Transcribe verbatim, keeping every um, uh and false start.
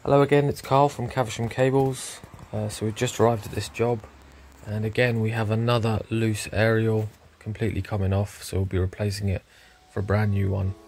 Hello again, it's Carl from Caversham Cables. Uh, so we've just arrived at this job, and again we have another loose aerial completely coming off, so we'll be replacing it for a brand new one.